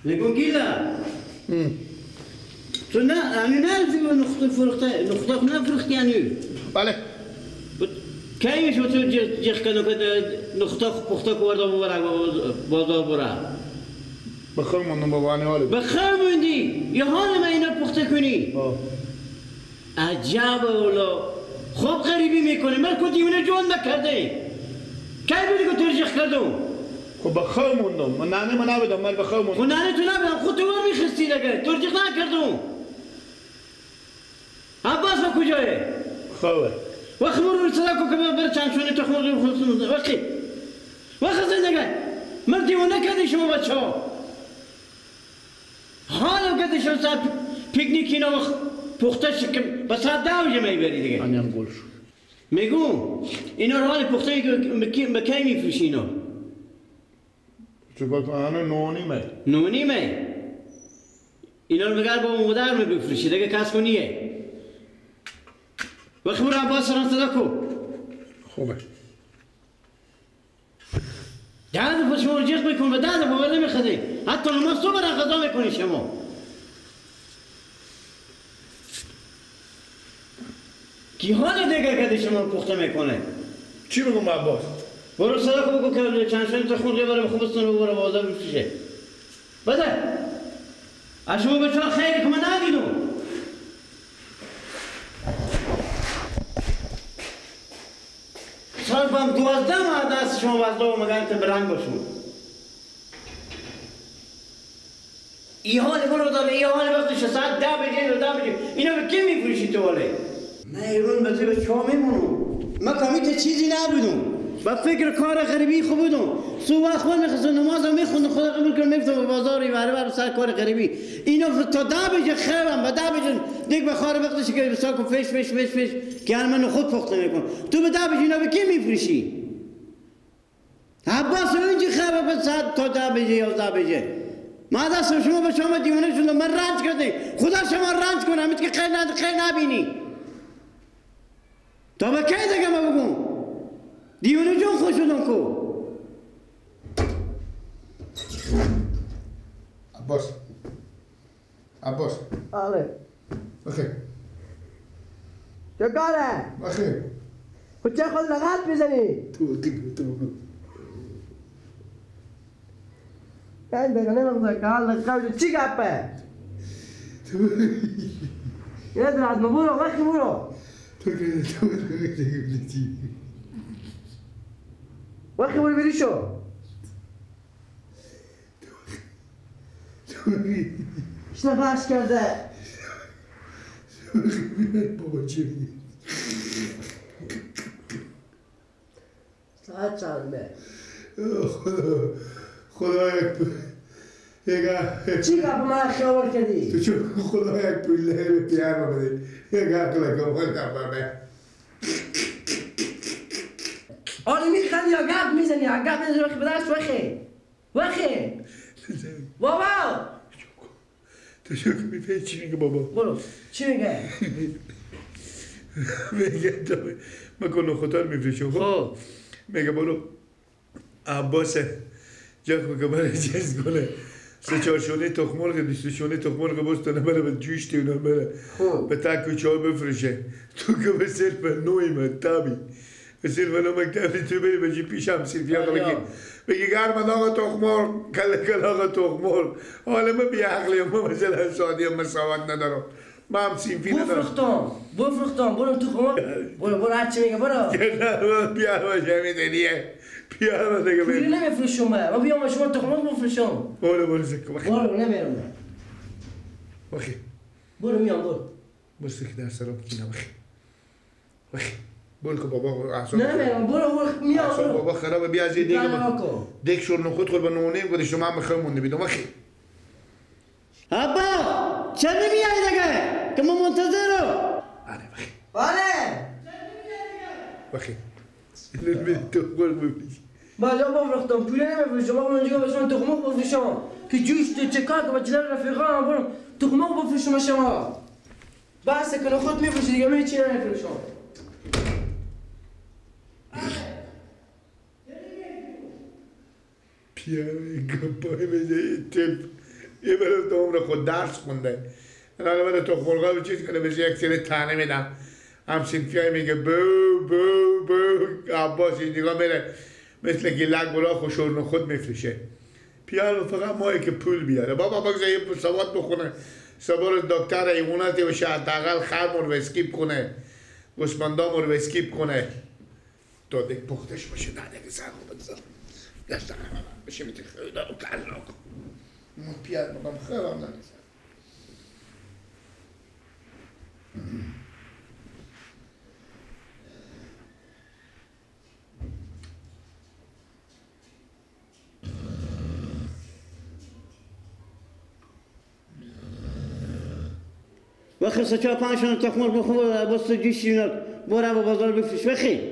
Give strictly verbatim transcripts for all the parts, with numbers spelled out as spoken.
میگم گیلا تو نه یعنی نه نقطه فرخته نقطه نه فرخته یعنی بله کی شو تو جخ کنو که نقطه پخته کرده ببره بازار بره بخیر موندم بابا نه حاله بخیر موندی یه حال من اینا پخته کنی عجب اولا خوب غریبی میکنه من کو دیونه جوان نکرده کی بودی که تو جخ کردم خب بخیر موندم من نانه من نبودم من بخیر موندم خب نانه تو نبودم خود تو ور میخستی دیگه تو جخ نکردم عباس با کجاه خوبه وقت مرور صداقو که بر چند شونه تخم مرغ خلصون وقتی وقت زندگی من دیوانه کردی شما بچه ها حالا کردی شما ساعت پیکنیک اینا وقت پخته شکم به ساعت ده بجه میبری دیگه آنیم گل شو میگو اینا رو حال پخته به کی میفروشی اینا چون که آنه نونیمه نونیمه اینا رو بگر با مادر می بفروشی دیگه کس کنیه وقت برو عباس سران صدا کو خوبه ده دفعه شما رو جیغ میکن و ده دفعه ور نمیخدی حتی نماز صبح را قضا میکنی شما کی حال دیگه کردی شما رو پخته میکنه چی بگم عباس برو صدا کو بگو که چند شوین تخم مرغ برای خوبستان رو برای بازار بفروشه بده از شما بچه ها خیلی که من ندیدم سال بام دوازده ماه دست شما وزده و مگن که برنگ باشون ای حال برو داره ای حال وقتش ساعت ده بجه و ده بجه اینا به کی میفروشی تو حاله من ایرون به تو به چه میمونم من کمیت چیزی نبودم با فکر کار غریبی خوب بودم صبح خود میخواستم نمازم میخوندم خدا قبول کنم میفتم به بازاری بره بره سر کار غریبی اینا تا ده بجه خیرم و ده بجه دیگه بخار وقتش که بسا کن فش فش فش فش که من خود پخته میکنم تو به ده بجه اینا به کی میفروشی عباس اینجی خیره به ساعت تا ده بجه یازده بجه ما دست شما به شما دیوانه شدم من رنج کردم خدا شما رنج کنم امیت که خیر ند خیر نبینی تا به کی دیگه ما بگم دیوانه جون خوش شدم کو عباس عباس آره بخیر چه کاره؟ بخیر خود چه خود لغت میزنی؟ تو دیگه تو این دیگه نمیخواه که حال لغت چی گپه؟ یه درد برو وقتی برو تو که تو دیگه چی وقتی برو بری شو اشنا فرش کرده بابا چی میگی؟ ساعت چنده خدا خدا یک یک چی گپ من خیابر کردی؟ تو چون خدا یک پوله به پیار بده یک عقل کم خود بابا آره میخندی یا گپ میزنی یا گپ میزنی وقتی بدرس وقتی وقتی بابا تو شو که میفهمی چی میگه بابا برو چی میگه؟ میگه تو من کنو خطار میفروشم خب میگه برو عباس جاکو که برای چیز کنه سه چهار شونه تخم مرغ بیست شونه تخم مرغ بستانه بره به جوشتی اونا بره به تک و چای بفروشه تو که به صرف نوی مکتبی به صرف نو مکتبی تو بری بجی پیشم صرفی آقا بگی بگی گرمد آقا تخم مرغ کل کل آقا تخم مرغ حالا من بی عقلی ما مثلا سادی مساوات ندارم ما هم صنفی ندارم بفروختم بفروختم برو تو خمار برو برو هر چی میگه برو نه بیار باشه میدونیه بیار باشه که پولی نمیفروشم من من بیام شما تخم مرغ بفروشم برو برو زکو بخی برو نمیرم بخی برو میام برو بسته که در سرم کینا بخی بخی برو که بابا احسان نمیرم برو برو میام برو بابا خرابه بیا از یه دیگه نه دیگه شور نخود خود به نونیم گوده شما هم بخیر مونده بیدم بخی ابا چه نمیای دیگه که ما منتظرم آره بخی بله بخی اینو بید تو برو ببینی بله بفروختم پولی نمیفروشم من اونجا بشم تخم مرغ بفروشم که جوش تو چه کار که با جلال رفیقام برو تخم مرغ بفروشم شما بس کنه خود میفروشی دیگه من چی نمیفروشم پیاره گپای بده تپ یه برای تو عمر خود درس خونده الان برای تخم مرغا به چیز کنه بشه یک سری تنه میدم همسین که میگه بو بو بو عباس اینجا میره مثل گیلک براخ و شورن خود میفروشه پیانو فقط مایی که پول بیاره بابا بگذار یه سواد بخونه سوار دکتر ایموناتی بشه حداقل خرمون رو اسکیپ کنه گوسفندامون رو اسکیپ کنه تا دیگه پختش باشه نه دیگه سر رو بگذار دستم بشه میتی خیلی دارم کلاک من پیاد بگم خیلی هم ننیزم وقتی سه چهار پنج شون تخم مرغ بخور باست جیشی اینا برو با بازار بفروش وقتی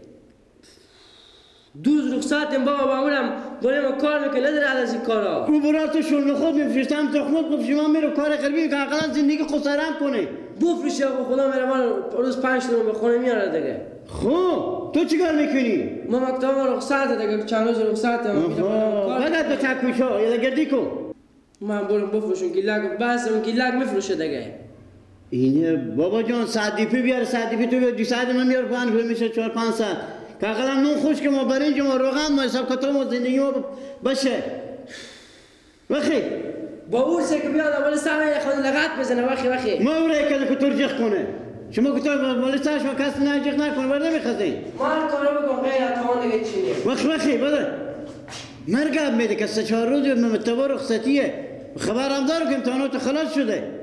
دوز رخصتیم بابا بامونم بریم کار میکنه نداره از این کارا او برا تو شون خود میفروشتم تخم مرغ بفروشی من میرم کار غریبی که اقلا زندگی خسرم کنه بفروشه آقا خدا میره من روز پنج تا به خونه میاره دیگه خب تو چیکار میکنی ما مکتب ما رخصت دیگه چند روز رخصت ما بعد به تکوشا یا گردی کو من برم بفروشم گیلک بس اون گیلک میفروشه دیگه اینه بابا جان ساعت دیپی بیار ساعت دیپی تو بیار دو ساعت من میار پنج کیلو میشه چهار پنج ساعت که اقلا نون خوش که ما برنج ما روغن ما حساب کتاب ما زندگی ما باشه وخی با اون سه که بیاد اول سر خود لغت بزنه وخی وخی ما اوره که تو ترجیح کنه شما کتاب ولی سرش ما کس نرجیح نکنه برد نمیخواستی ما کارو بکن غیر از تمام دیگه چینه وخی وخی بده مرگب میده که سه چهار روز متبا رخصتیه خبرم دارو که امتحانات خلاص شده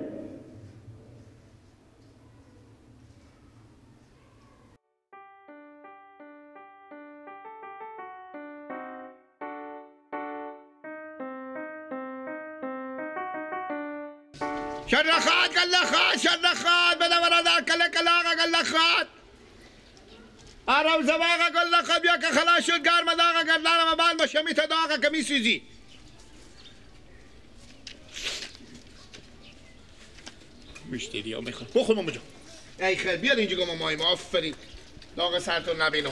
شرخات قلخات شرخات بدا برادر کله کلاغه قلخات آرام زواغه قلخات بیا که خلاص شد گرم داغه گردانم بعد با شمیت داغه که میسوزی مشتری ها میخواد بخور ماما جان ای خیر بیاد اینجا گم مایم آفرین داغ سرتون نبینم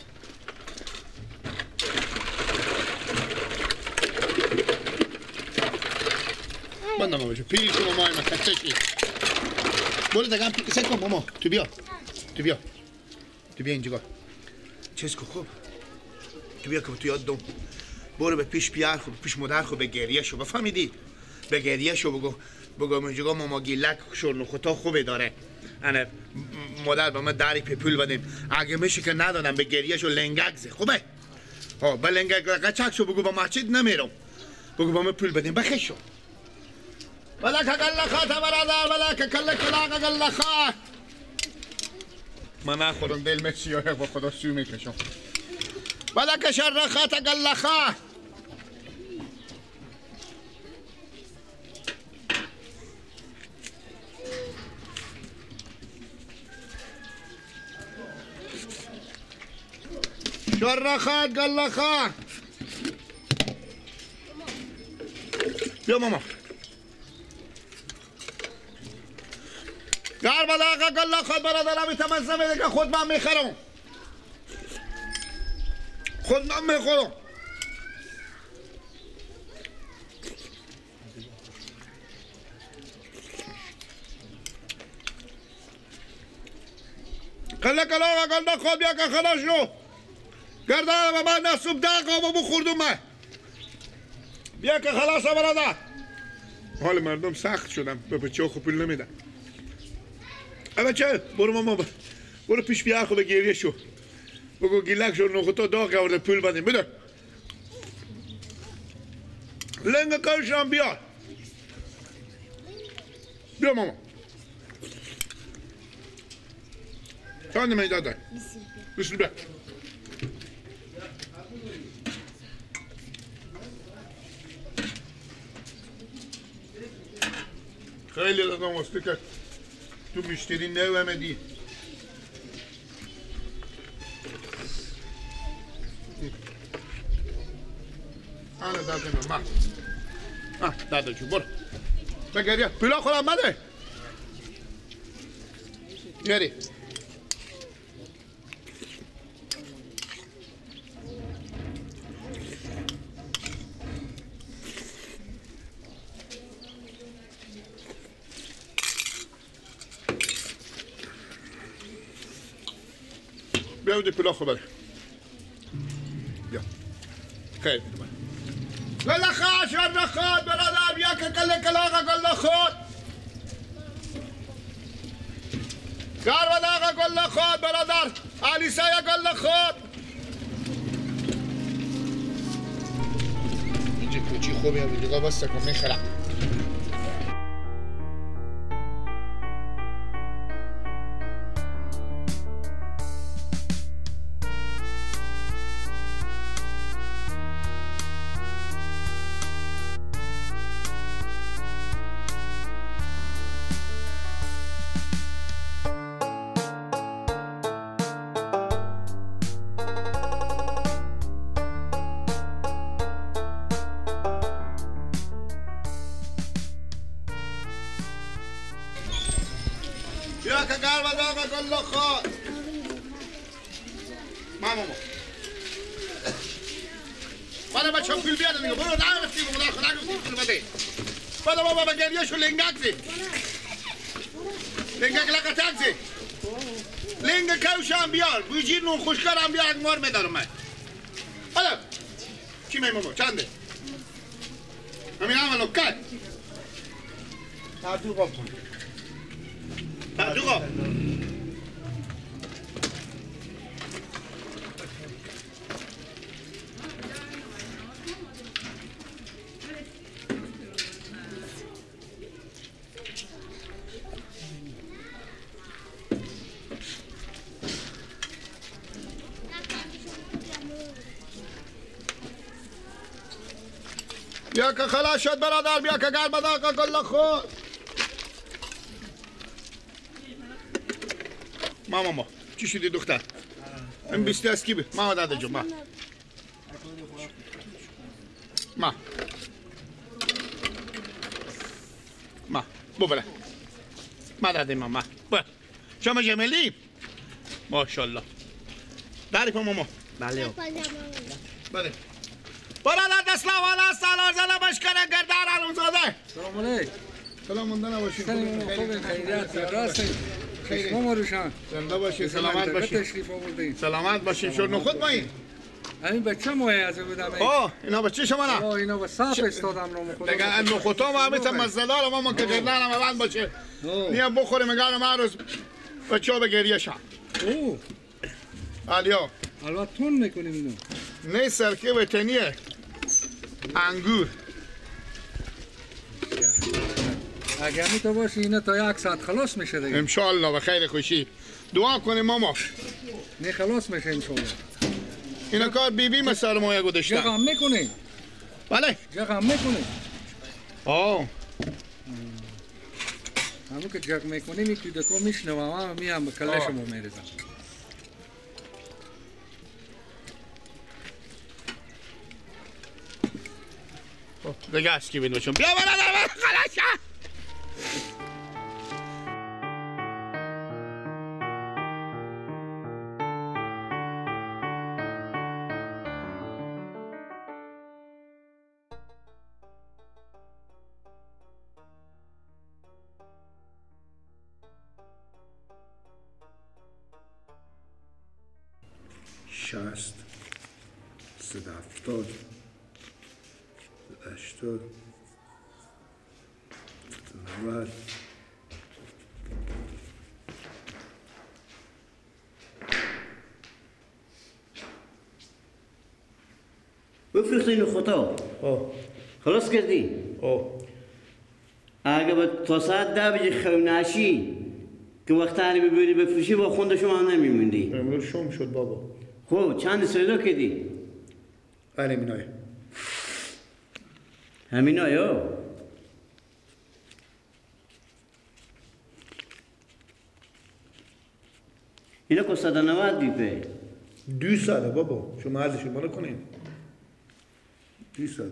بندم ماما جان پیری تو ماما ما کتشی برو دگم ست کن ماما تو بیا تو بیا تو بیا اینجا چیز کن خوب تو بیا که تو یاد دوم برو به پیش بیار خوب پیش مادر خوب به گریه شو بفهمیدی به گریه شو بگو بگو اینجا ماما گیلک شورن خطا خوبه داره انا مادر با ما داری پی پول بدیم اگه میشه که ندادم به گریه شو لنگک زی خوبه ها به لنگک قچک شو بگو با مسجد نمیرم بگو با ما پول بدیم بخی شو ولک قلخات برادر ولک کل کلاغ قلخات من نخورم دل مسیحه با خدا سو میکشم ولک شرخات قلخات شرخات قلخات بیا ماما گر بلاغه قلخات برادرم تمزه میده که خود من میخرم خود من میخورم قله کلاغه قلخات بیا که خلاص شو گردانم من نصوب داغ و بخوردم من بیا که خلاص برادر حال مردم سخت شدم به بچه خو پول نمیدن بچه برو ماما برو پیش بیار خو به گریه شو بگو گیلک شو نخوتا داغ گورده پول بدیم بده لنگ کارشم بیار بیا ماما چند میداد ده بیس بیا خیلی دادم واسه که تو مشتری نو همدی آنه دادم من آه دادا جو برو بگریا پیلا خودم مده گری بیا دی پلا خبر بیا خیر گل خواهد شد نخواد برادر بیا که کل کلاغ گل نخواد گار و داغ گل نخواد برادر آلیسه گل نخواد اینجا کوچی خوبی هم دیگه بسته کن میخرم بیا که گرم داغ گل خود مامو بله بچه هم کل بیاده دیگه برو نگفتی بگو خدا گفتی کل بده بله بابا با گریه شو لنگک زی لنگک لقتک زی لنگ کوش هم بیار بویجیر نون خوشکار هم بیار اگمار میدارم من بله چی می ماما چنده همین همه لکت تعدوقا کن تعدوقا بیا که خلاص شد برادر بیا که گرم داغ گل خود ماما ما چی شدی دختر؟ این بیستی از کی بی؟ ما داده جو ما ما ما بو بله ما داده ما ما بله شما جملی؟ ماشالله داری پا ماما؟ بله بله برادر دست لوالا سالار زده بشکنه گردار علم زاده سلام علیک سلام منده نباشید سلام خوبه خیریت راستی شما روشن زنده باشید سلامت باشید تشریف آوردین سلامت باشید شور نخود ما این همین بچه ماه از بودم آه اینا بچه شما نه آه اینا به صاف استادم رو مخدا دیگه نخوتا ما همیتا مزدار ما که گردن هم بند باشه نیم بخوریم اگر ما روز بچه ها به گریه شن اوه علیا البته تون میکنیم اینو نه سرکه وطنیه انگور اگه می تو باشی اینا تا یک ساعت خلاص میشه دیگه انشالله به خیر خوشی دعا کنیم ماما نه خلاص میشه انشالله اینا کار بی بی مسر مایه گذاشتن جغم میکنی بله جغم میکنی آه همون که جغم میکنی میکی دکو میشنوم هم می هم به کلشمو میرزم دیگه از کی بین باشم بیا برادر من خلاص شد شست سد هفتاد هشتاد نود بفرستی نخوتا آه خلاص کردی آه اگه با تا ساعت ده بجه خوناشی که وقتانی ببینی بفروشی با خونده شما هم نمیموندی امروز شم شد بابا خب چند سویدا کردی؟ بله مینای همین آیا؟ اینا که صد و نود بیپه دو ساله بابا شما ارزش ما رو کنین دو ساله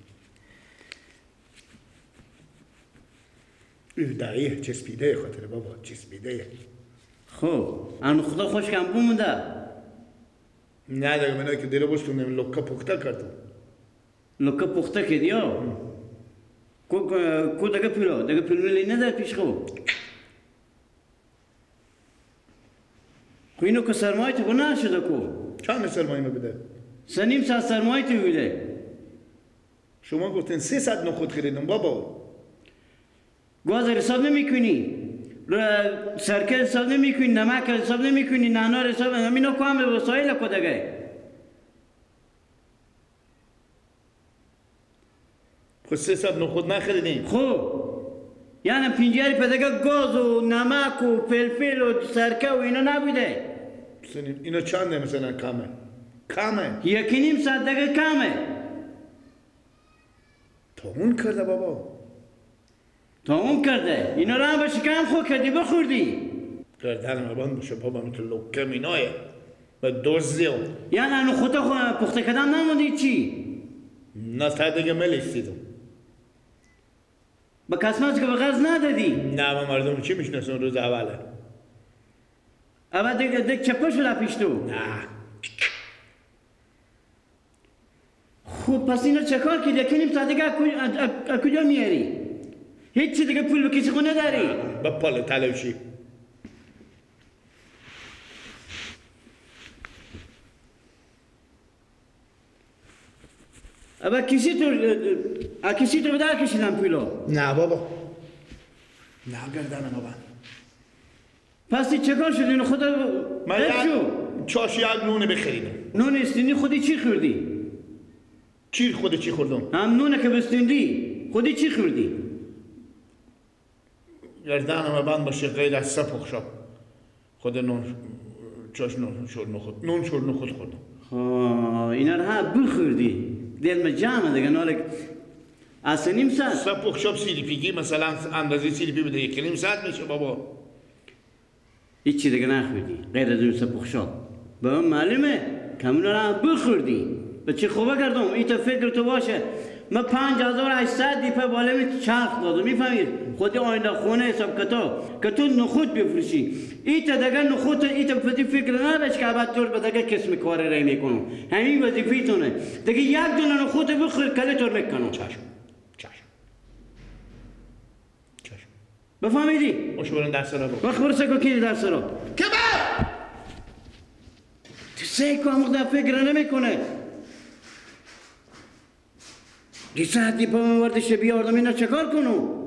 دقیقه چسبیده خاطر بابا چسبیده خب اون خدا خوش کم بومونده نه دیگه منو که دیره باش کنم لکه پخته کردم لکه پخته کردی ها کو کو دگه پیلو دگه پیلو لی ندار پیش خو خو اینو که سرمایه تو نشده کو چند سرمایه ما بده؟ سه نیم ساعت سرمایه تو بوده شما گفتین سیصد نخود خریدم بابا گاز حساب نمی کنی سرکه حساب نمی کنی نمک حساب نمی کنی نانار حساب نمی کنی اینو کامل وسایل کدگه خود سیصد نخود نخریدین خب یعنی پنجاری پدگه گاز و نمک و فلفل و سرکه و اینا نبوده اینا چنده مثلا کمه کمه یکی نیم ساعت دیگه کمه تا اون کرده بابا تا اون کرده اینا را هم بشه کم خود کردی بخوردی گردن مبند باشه بابا مثل لکه مینایه و دوزی هم یعنی انو خودتا خود پخته کردن نموندی چی؟ نه تا دیگه ملیستیدم با کسمت که به غز ندادی نه ما مردم چی میشناسون روز اوله اول دیگه دیگه چپه شده پیش تو نه خب پس اینو چه کار کردی؟ یکی نیم ساعت دیگه از کجا میاری؟ هیچی دیگه پول بکشی خونه داری؟ با پال تلوشی اما کسی تو کسی تو بدار کشیدن پولو نه بابا نه گردن ما بند پس چه کار شد اینو خدا من چاش یک نونه بخریدم نون استینی خودی چی خوردی؟ چی خودی چی خوردم؟ هم نونه که بستیندی خودی چی خوردی؟ گردن ما بند باشه غیر از سپخ شب خود نون چاش نون شور نخود نون شور نخود خوردم ها اینا رو ها بخوردی دل ما جمعه دیگه نالک اصلا نیم ساعت سپخ شب سیلیپیگی مثلا اندازه سیلیپی بده یکی نیم ساعت میشه بابا هیچی دیگه نخوردی غیر از اون سپخ شب به من معلومه کمونا رو هم بخوردی به چی خوبه کردم ای تا فکر تو باشه من پنج هزار هشتصد دیپه بالمی چرخ دادم میفهمید خودی آینده خونه حساب کتا که تو نخود بفروشی ای تا دیگه نخود ای تا پتی فکر نداشت که بعد طور به دیگه کسم کار رای میکنم همین وظیفه تونه دیگه یک دونه نخود بخور کلی طور میکنم چشم چشم چشم بفهمیدی؟ باشه برن درس را برو وقت برسه که کی درس را که بر تو سیکو هم خدا فکر نمیکنه دی ساعت دی پا من ورد شبیه آردم اینا چکار کنو؟